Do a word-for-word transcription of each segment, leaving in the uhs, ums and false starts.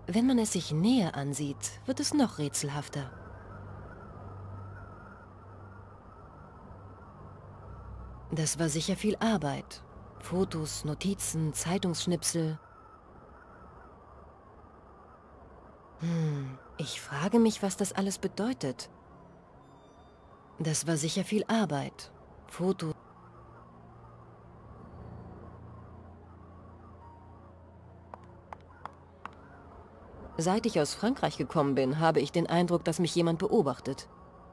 Wenn man es sich näher ansieht, wird es noch rätselhafter. Das war sicher viel Arbeit. Fotos, Notizen, Zeitungsschnipsel. Hm, ich frage mich, was das alles bedeutet. Das war sicher viel Arbeit. Fotos. Seit ich aus Frankreich gekommen bin, habe ich den Eindruck, dass mich jemand beobachtet.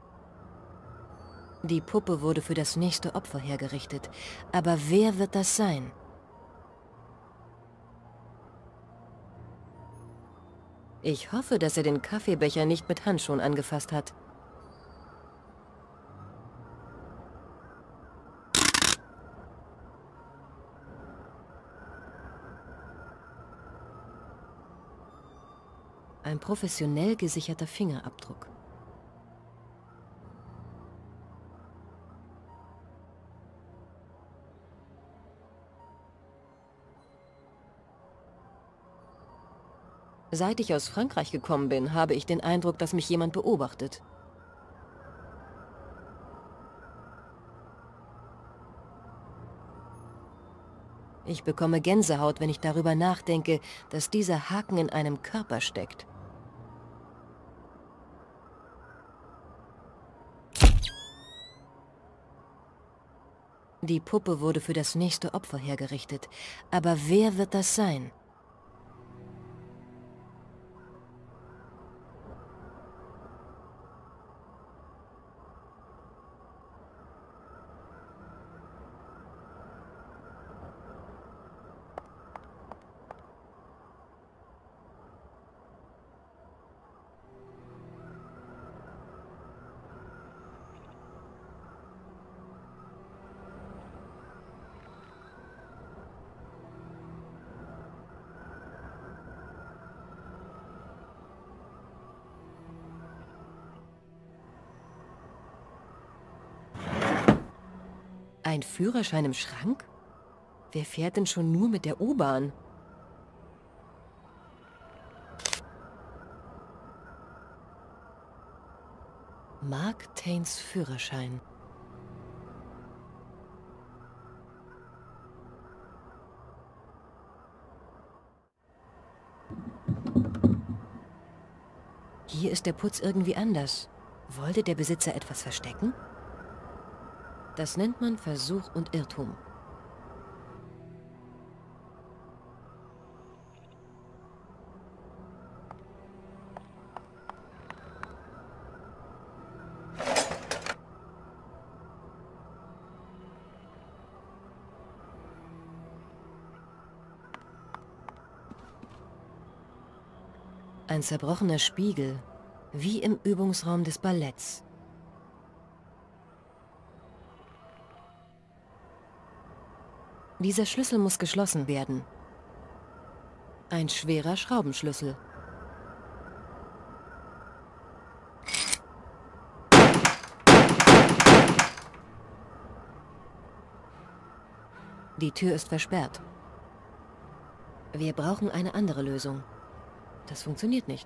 Die Puppe wurde für das nächste Opfer hergerichtet. Aber wer wird das sein? Ich hoffe, dass er den Kaffeebecher nicht mit Handschuhen angefasst hat. Ein professionell gesicherter Fingerabdruck. Seit ich aus Frankreich gekommen bin, habe ich den Eindruck, dass mich jemand beobachtet. Ich bekomme Gänsehaut, wenn ich darüber nachdenke, dass dieser Haken in einem Körper steckt. Die Puppe wurde für das nächste Opfer hergerichtet. Aber wer wird das sein? Ein Führerschein im Schrank? Wer fährt denn schon nur mit der U-Bahn? Mark Taines Führerschein. Hier ist der Putz irgendwie anders. Wollte der Besitzer etwas verstecken? Das nennt man Versuch und Irrtum. Ein zerbrochener Spiegel, wie im Übungsraum des Balletts. Dieser Schlüssel muss geschlossen werden. Ein schwerer Schraubenschlüssel. Die Tür ist versperrt. Wir brauchen eine andere Lösung. Das funktioniert nicht.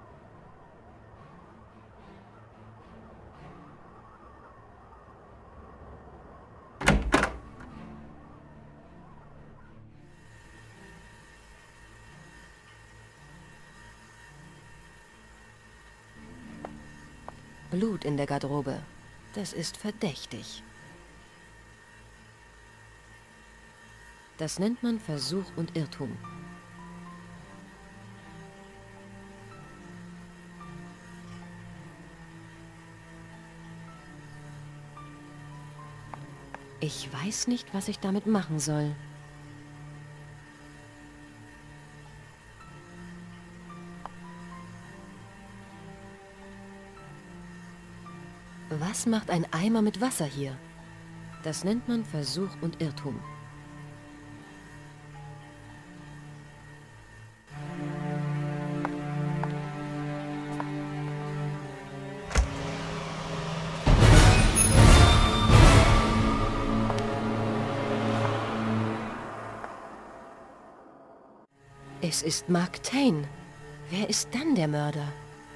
Blut in der Garderobe. Das ist verdächtig. Das nennt man Versuch und Irrtum. Ich weiß nicht, was ich damit machen soll. Was macht ein Eimer mit Wasser hier? Das nennt man Versuch und Irrtum. Es ist Mark Taine. Wer ist dann der Mörder?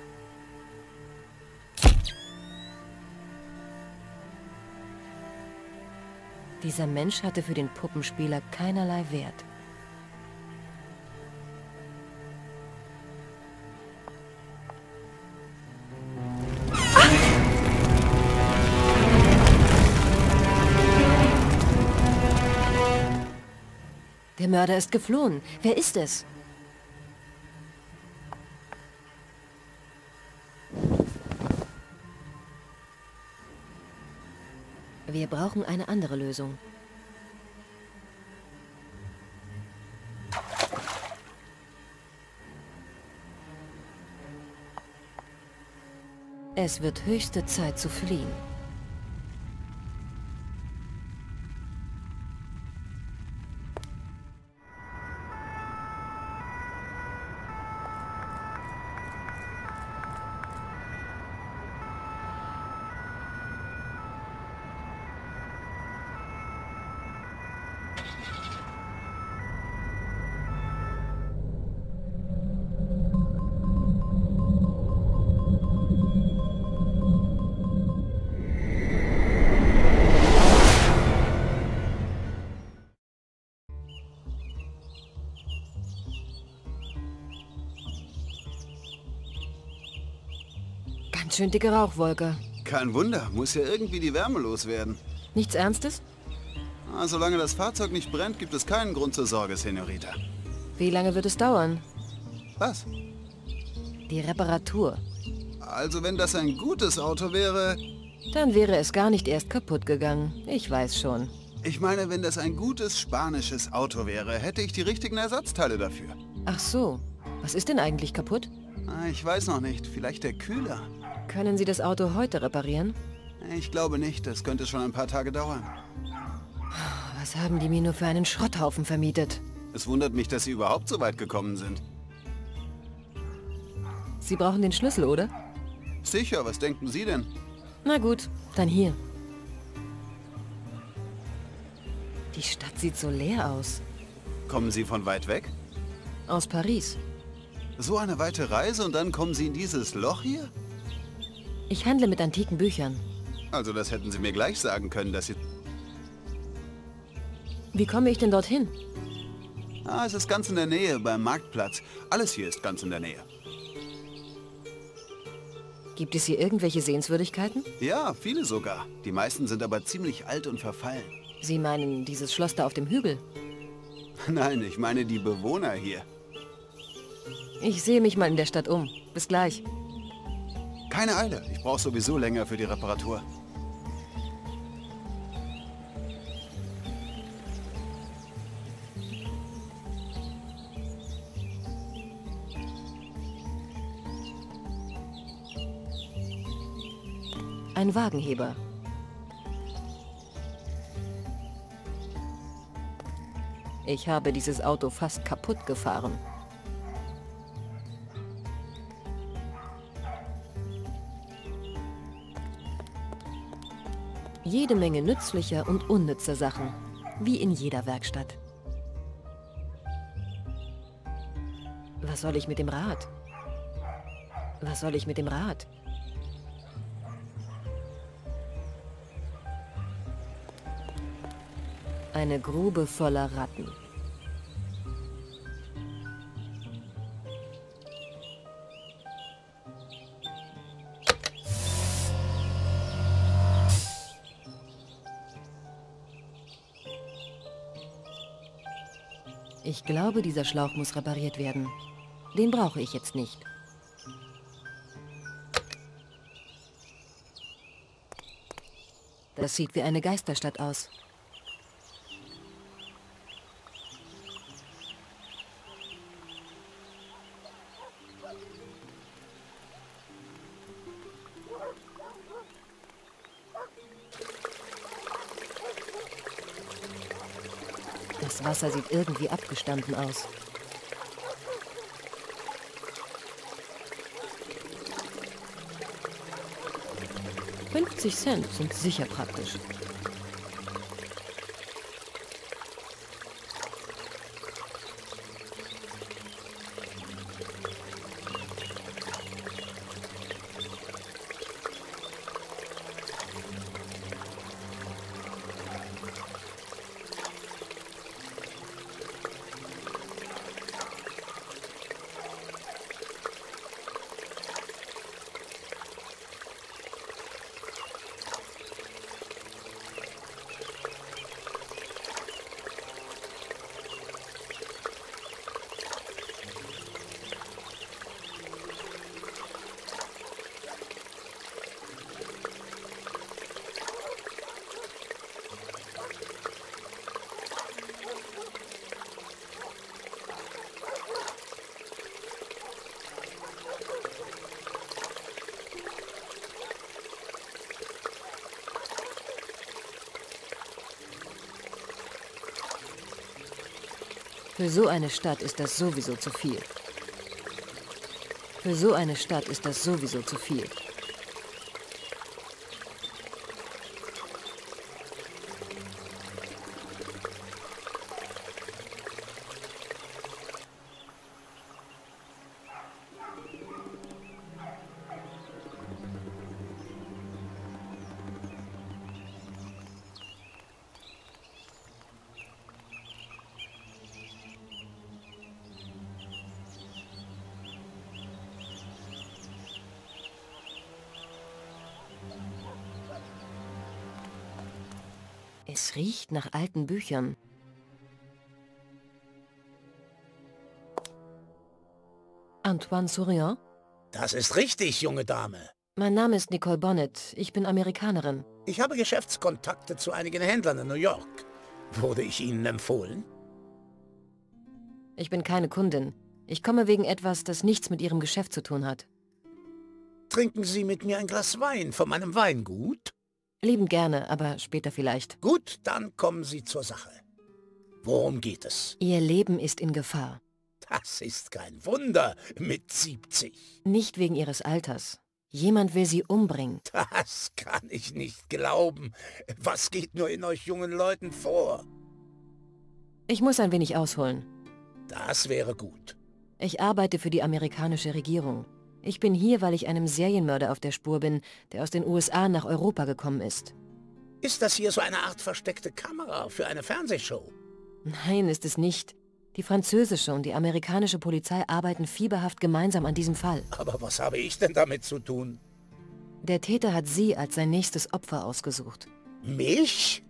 Dieser Mensch hatte für den Puppenspieler keinerlei Wert. Der Mörder ist geflohen. Wer ist es? Wir brauchen eine andere Lösung. Es wird höchste Zeit zu fliehen. Ganz schön dicke Rauchwolke. Kein Wunder, muss ja irgendwie die Wärme loswerden. Nichts Ernstes? Ah, solange das Fahrzeug nicht brennt, gibt es keinen Grund zur Sorge, Senorita. Wie lange wird es dauern? Was? Die Reparatur. Also wenn das ein gutes Auto wäre... Dann wäre es gar nicht erst kaputt gegangen. Ich weiß schon. Ich meine, wenn das ein gutes spanisches Auto wäre, hätte ich die richtigen Ersatzteile dafür. Ach so. Was ist denn eigentlich kaputt? Ah, ich weiß noch nicht. Vielleicht der Kühler. Können Sie das Auto heute reparieren? Ich glaube nicht. Das könnte schon ein paar Tage dauern. Was haben die mir nur für einen Schrotthaufen vermietet? Es wundert mich, dass Sie überhaupt so weit gekommen sind. Sie brauchen den Schlüssel, oder? Sicher, was denken Sie denn? Na gut, dann hier. Die Stadt sieht so leer aus. Kommen Sie von weit weg? Aus Paris. So eine weite Reise und dann kommen Sie in dieses Loch hier? Ich handle mit antiken Büchern. Also das hätten Sie mir gleich sagen können, dass Sie... Wie komme ich denn dorthin? Ah, es ist ganz in der Nähe, beim Marktplatz. Alles hier ist ganz in der Nähe. Gibt es hier irgendwelche Sehenswürdigkeiten? Ja, viele sogar. Die meisten sind aber ziemlich alt und verfallen. Sie meinen dieses Schloss da auf dem Hügel? Nein, ich meine die Bewohner hier. Ich sehe mich mal in der Stadt um. Bis gleich. Keine Eile. Ich brauche sowieso länger für die Reparatur. Ein Wagenheber. Ich habe dieses Auto fast kaputt gefahren. Jede Menge nützlicher und unnützer Sachen, wie in jeder Werkstatt. Was soll ich mit dem Rad? Was soll ich mit dem Rad? Eine Grube voller Ratten. Ich glaube, dieser Schlauch muss repariert werden. Den brauche ich jetzt nicht. Das sieht wie eine Geisterstadt aus. Das Wasser sieht irgendwie abgestanden aus. fünfzig Cent sind sicher praktisch. Für so eine Stadt ist das sowieso zu viel. Für so eine Stadt ist das sowieso zu viel. Es riecht nach alten Büchern. Antoine Souriant? Das ist richtig, junge Dame. Mein Name ist Nicole Bonnet. Ich bin Amerikanerin. Ich habe Geschäftskontakte zu einigen Händlern in New York. Wurde ich Ihnen empfohlen? Ich bin keine Kundin. Ich komme wegen etwas, das nichts mit Ihrem Geschäft zu tun hat. Trinken Sie mit mir ein Glas Wein von meinem Weingut? Liebend gerne, aber später vielleicht. Gut, dann kommen Sie zur Sache. Worum geht es? Ihr Leben ist in Gefahr. Das ist kein Wunder mit siebzig. Nicht wegen Ihres Alters. Jemand will Sie umbringen. Das kann ich nicht glauben. Was geht nur in euch jungen Leuten vor? Ich muss ein wenig ausholen. Das wäre gut. Ich arbeite für die amerikanische Regierung. Ich bin hier, weil ich einem Serienmörder auf der Spur bin, der aus den U S A nach Europa gekommen ist. Ist das hier so eine Art versteckte Kamera für eine Fernsehshow? Nein, ist es nicht. Die französische und die amerikanische Polizei arbeiten fieberhaft gemeinsam an diesem Fall. Aber was habe ich denn damit zu tun? Der Täter hat Sie als sein nächstes Opfer ausgesucht. Mich?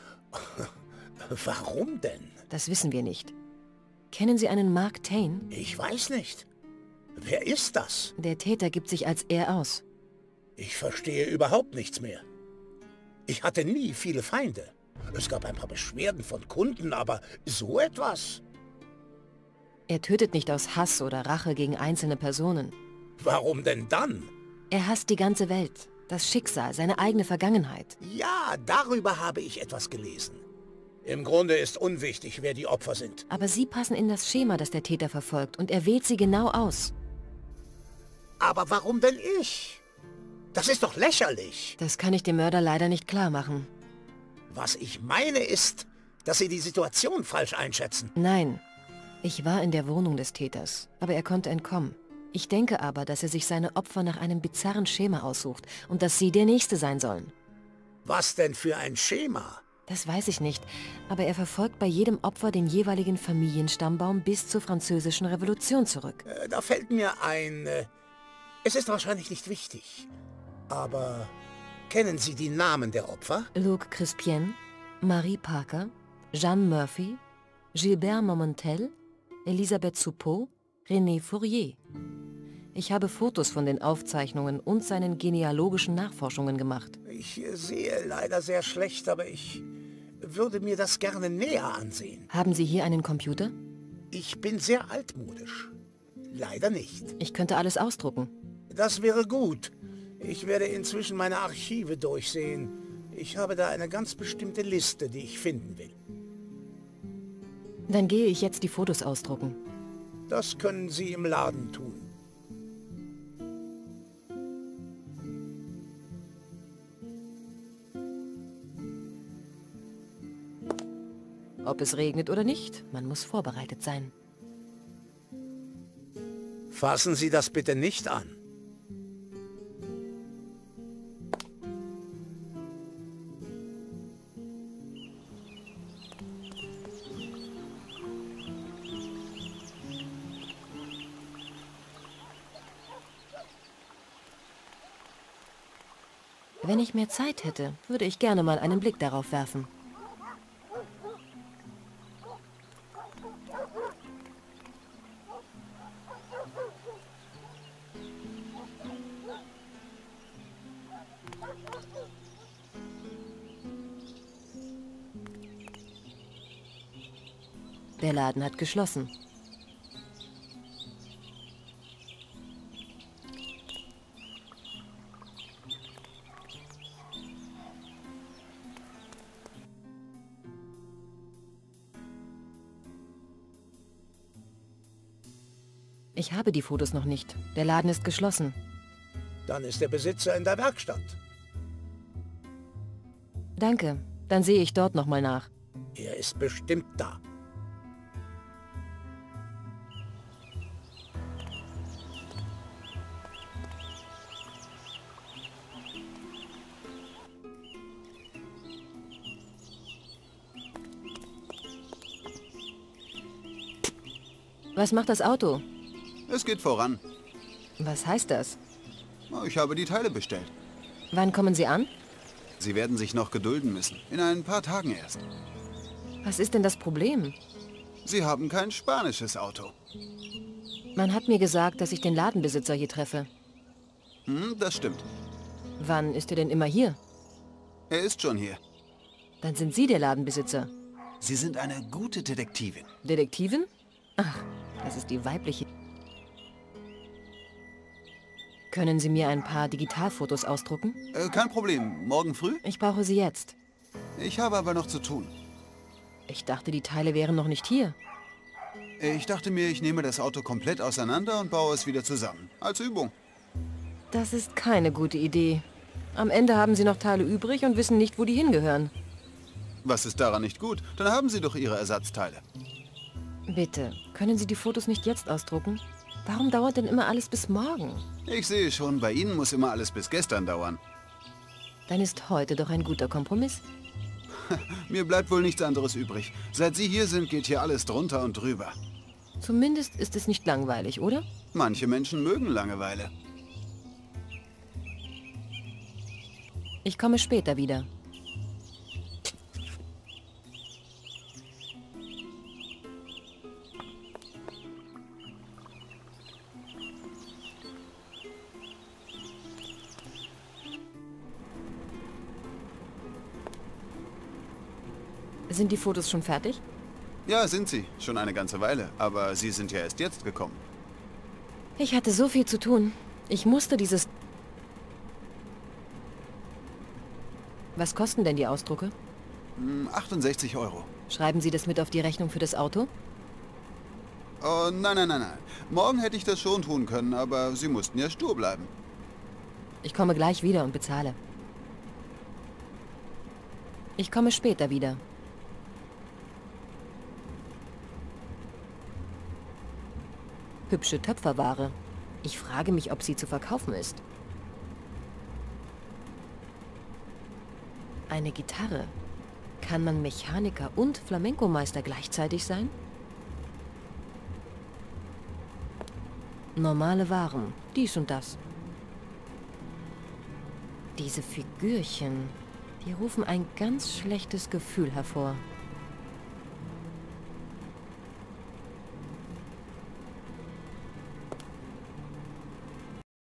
Warum denn? Das wissen wir nicht. Kennen Sie einen Mark Twain? Ich weiß nicht. Wer ist das? Der Täter gibt sich als er aus. Ich verstehe überhaupt nichts mehr. Ich hatte nie viele Feinde. Es gab ein paar Beschwerden von Kunden, aber so etwas? Er tötet nicht aus Hass oder Rache gegen einzelne Personen. Warum denn dann? Er hasst die ganze Welt, das Schicksal, seine eigene Vergangenheit. Ja, darüber habe ich etwas gelesen. Im Grunde ist unwichtig, wer die Opfer sind. Aber Sie passen in das Schema, das der Täter verfolgt, und er wählt Sie genau aus. Aber warum denn ich? Das ist doch lächerlich. Das kann ich dem Mörder leider nicht klar machen. Was ich meine ist, dass Sie die Situation falsch einschätzen. Nein, ich war in der Wohnung des Täters, aber er konnte entkommen. Ich denke aber, dass er sich seine Opfer nach einem bizarren Schema aussucht und dass Sie der Nächste sein sollen. Was denn für ein Schema? Das weiß ich nicht, aber er verfolgt bei jedem Opfer den jeweiligen Familienstammbaum bis zur Französischen Revolution zurück. Äh, da fällt mir ein... Äh, es ist wahrscheinlich nicht wichtig, aber kennen Sie die Namen der Opfer? Luc Crispien, Marie Parker, Jeanne Murphy, Gilbert Momentel, Elisabeth Soupeau, René Fourier. Ich habe Fotos von den Aufzeichnungen und seinen genealogischen Nachforschungen gemacht. Ich sehe leider sehr schlecht, aber ich würde mir das gerne näher ansehen. Haben Sie hier einen Computer? Ich bin sehr altmodisch. Leider nicht. Ich könnte alles ausdrucken. Das wäre gut. Ich werde inzwischen meine Archive durchsehen. Ich habe da eine ganz bestimmte Liste, die ich finden will. Dann gehe ich jetzt die Fotos ausdrucken. Das können Sie im Laden tun. Ob es regnet oder nicht, man muss vorbereitet sein. Fassen Sie das bitte nicht an. Wenn ich mehr Zeit hätte, würde ich gerne mal einen Blick darauf werfen. Der Laden hat geschlossen. Ich habe die Fotos noch nicht. Der Laden ist geschlossen. Dann ist der Besitzer in der Werkstatt. Danke. Dann sehe ich dort nochmal nach. Er ist bestimmt da. Was macht das Auto? Es geht voran. Was heißt das? Ich habe die Teile bestellt. Wann kommen Sie an? Sie werden sich noch gedulden müssen. In ein paar Tagen erst. Was ist denn das Problem? Sie haben kein spanisches Auto. Man hat mir gesagt, dass ich den Ladenbesitzer hier treffe. Hm, das stimmt. Wann ist er denn immer hier? Er ist schon hier. Dann sind Sie der Ladenbesitzer. Sie sind eine gute Detektivin. Detektivin? Ach, das ist die weibliche. Können Sie mir ein paar Digitalfotos ausdrucken? Äh, kein Problem. Morgen früh? Ich brauche sie jetzt. Ich habe aber noch zu tun. Ich dachte, die Teile wären noch nicht hier. Ich dachte mir, ich nehme das Auto komplett auseinander und baue es wieder zusammen. Als Übung. Das ist keine gute Idee. Am Ende haben Sie noch Teile übrig und wissen nicht, wo die hingehören. Was ist daran nicht gut? Dann haben Sie doch Ihre Ersatzteile. Bitte, können Sie die Fotos nicht jetzt ausdrucken? Warum dauert denn immer alles bis morgen? Ich sehe schon, bei Ihnen muss immer alles bis gestern dauern. Dann ist heute doch ein guter Kompromiss. Mir bleibt wohl nichts anderes übrig. Seit Sie hier sind, geht hier alles drunter und drüber. Zumindest ist es nicht langweilig, oder? Manche Menschen mögen Langeweile. Ich komme später wieder. Sind die Fotos schon fertig? Ja, sind Sie. Schon eine ganze Weile. Aber Sie sind ja erst jetzt gekommen. Ich hatte so viel zu tun. Ich musste dieses... Was kosten denn die Ausdrucke? Hm, achtundsechzig Euro. Schreiben Sie das mit auf die Rechnung für das Auto? Oh, nein, nein, nein, nein. Morgen hätte ich das schon tun können, aber Sie mussten ja stur bleiben. Ich komme gleich wieder und bezahle. Ich komme später wieder. Hübsche Töpferware. Ich frage mich, ob sie zu verkaufen ist. Eine Gitarre. Kann man Mechaniker und Flamenco-Meister gleichzeitig sein? Normale Waren. Dies und das. Diese Figürchen, die rufen ein ganz schlechtes Gefühl hervor.